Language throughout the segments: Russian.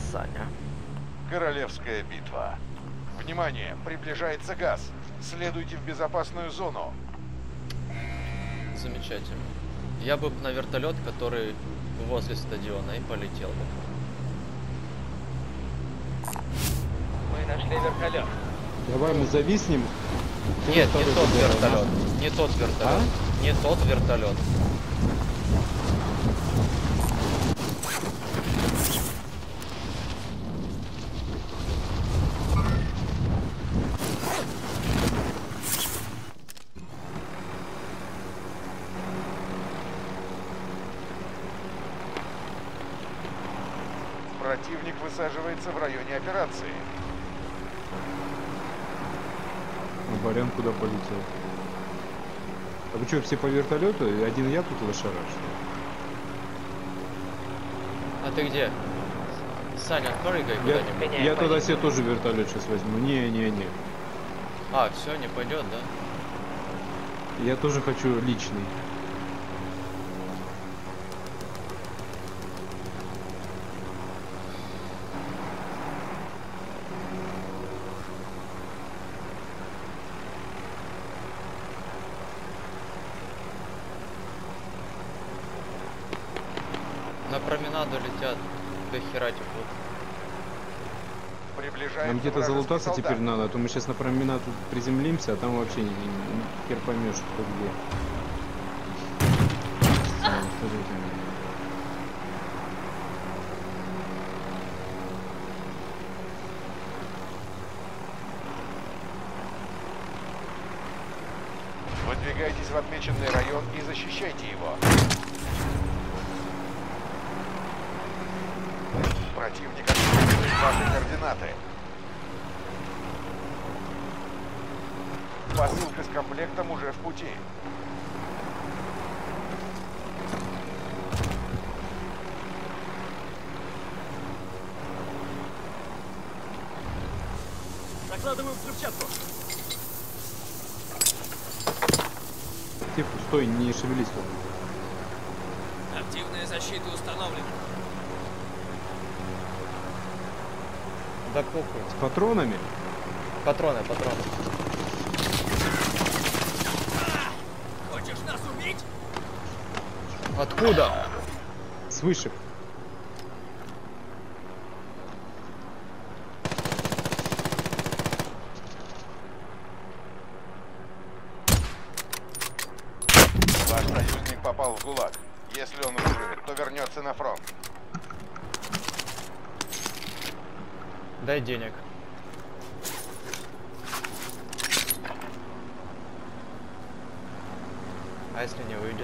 Саня. Королевская битва. Внимание, приближается газ. Следуйте в безопасную зону. Замечательно. Я бы на вертолет, который возле стадиона, и полетел бы. Мы нашли вертолет. Давай мы зависнем. Нет, не тот вертолет. Не тот вертолет. А? Не тот вертолет. Противник высаживается в районе операции. А Барян куда полетел? А вы что, все по вертолету? И один я тут лошара, что ли? А ты где? Саня, прыгай куда-нибудь. Я тогда себе тоже вертолет сейчас возьму. Не. А, все, не пойдет, да? Я тоже хочу личный. На променаду летят. До хера тепло. Приближается Нам где-то вражеский залутаться солдат. теперь надо, а то мы сейчас на променад тут приземлимся, а там вообще хер поймешь, кто где. Скажите мне. Выдвигайтесь в отмеченный район и защищайте его. Противник отслеживает ваши координаты. Посылка с комплектом уже в пути. Закладываем взрывчатку. Ты пустой, не шевелись тут. Активная защита установлена. Да похуй. С патронами? Патроны. Хочешь нас убить? Откуда? С вышек. Ваш союзник попал в ГУЛАГ. Если он выживет, то вернется на фронт. Дай денег. А если не выйдет?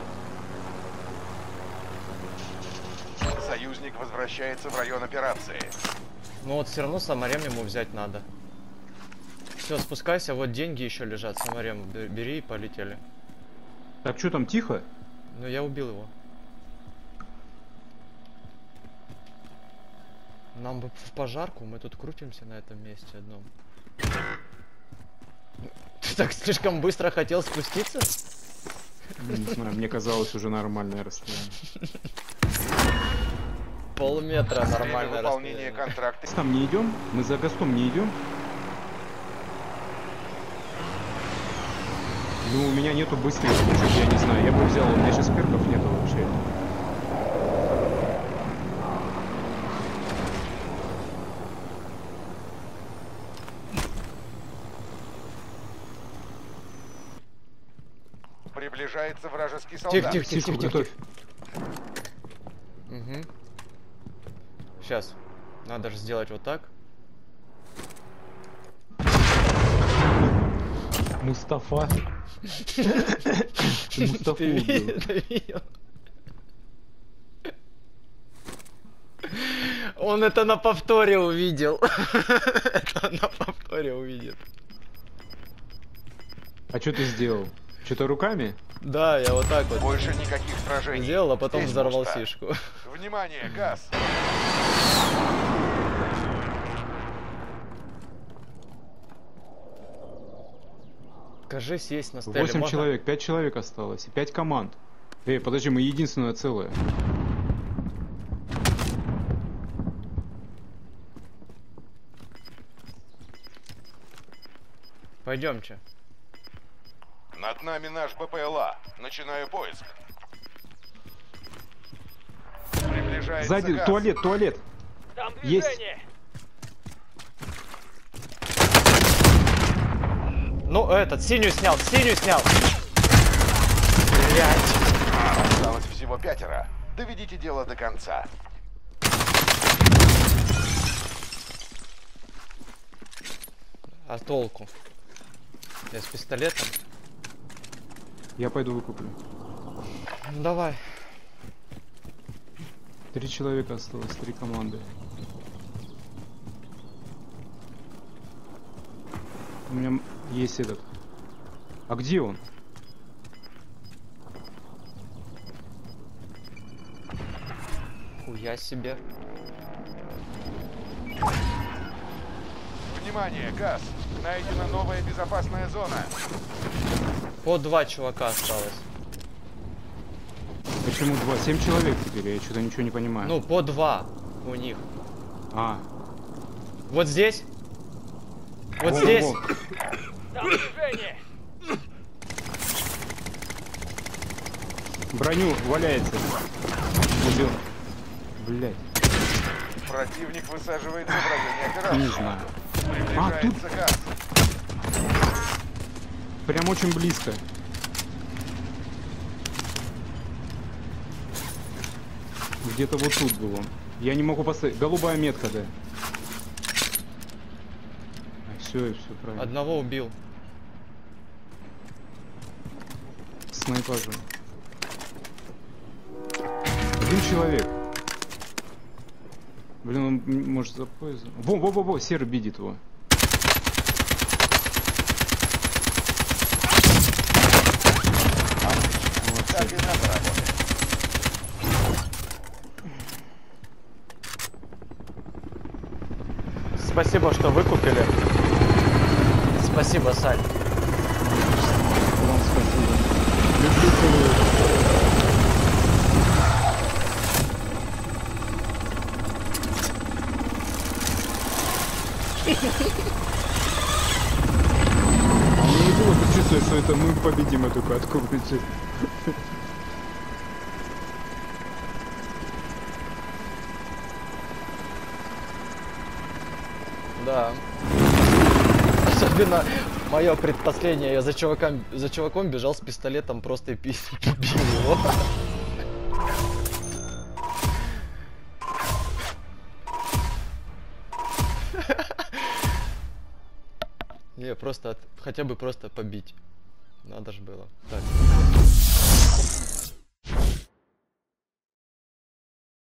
Союзник возвращается в район операции. Ну вот все равно саморем ему взять надо. Все, спускайся, вот деньги еще лежат. Саморем бери и полетели. Так, что там, тихо? Ну я убил его. Нам бы в пожарку, мы тут крутимся на этом месте одном. Ты так слишком быстро хотел спуститься? Не знаю, мне казалось уже нормальное расстояние. Полметра Время нормальное выполнения расстояние. контракта. Там не идем? Мы за Гастом не идем? Ну, у меня нету быстрых пушек, я не знаю. Я бы взял, у меня сейчас перков нету вообще. Приближается вражеский Тихо, солдат. тихо, тихо, Сишку тихо, тихо. готовь. Угу. Сейчас. Надо же сделать вот так. Мустафа. Ты Мустафу Ты убил. видел? Он это на повторе увидел. Это на повторе увидел. А что ты сделал? Что-то руками? Да, я вот так вот Больше никаких сражений. сделал, а потом Здесь взорвал пусто. сишку. Внимание, газ! Кажись, есть на стеле. 8 Можно? человек, 5 человек осталось. И 5 команд. Эй, подожди, мы единственное целое. Пойдемте. Над нами наш БПЛА. Начинаю поиск. Приближается Сзади газ. туалет, туалет. Там Есть. движение! Ну, этот, синюю снял, синюю снял. Блять. Осталось всего 5. Доведите дело до конца. А толку? Я с пистолетом. Я пойду выкуплю. Ну, давай. 3 человека осталось, 3 команды. У меня есть этот. А где он? Хуя себе. Внимание, газ. Найдена новая безопасная зона. По 2 чувака осталось. Почему 2? 7 человек теперь, я что-то ничего не понимаю. Ну, по 2 у них. А. Вот здесь. Вот Вон, здесь. вон. Там движение! Броню валяется. Убил. Блять, Противник высаживается в районе операции. не знаю. А, тут Приближается газ. прям очень близко. Где-то вот тут был он. Я не могу поставить. Голубая метка, да. Все, правильно. Одного убил. Снайпа же. 1 человек. Блин, он может за пояс. Во, серый видит его. Так и надо работать. Спасибо, что выкупили. Спасибо, Сань. Вам спасибо. Люблю, целую. А мне не было чувствовать, что это мы победим эту катку. Да. Особенно мое предпоследнее. Я за чуваком бежал с пистолетом, просто и убил его. Не, просто хотя бы просто побить. Надо же было. Так.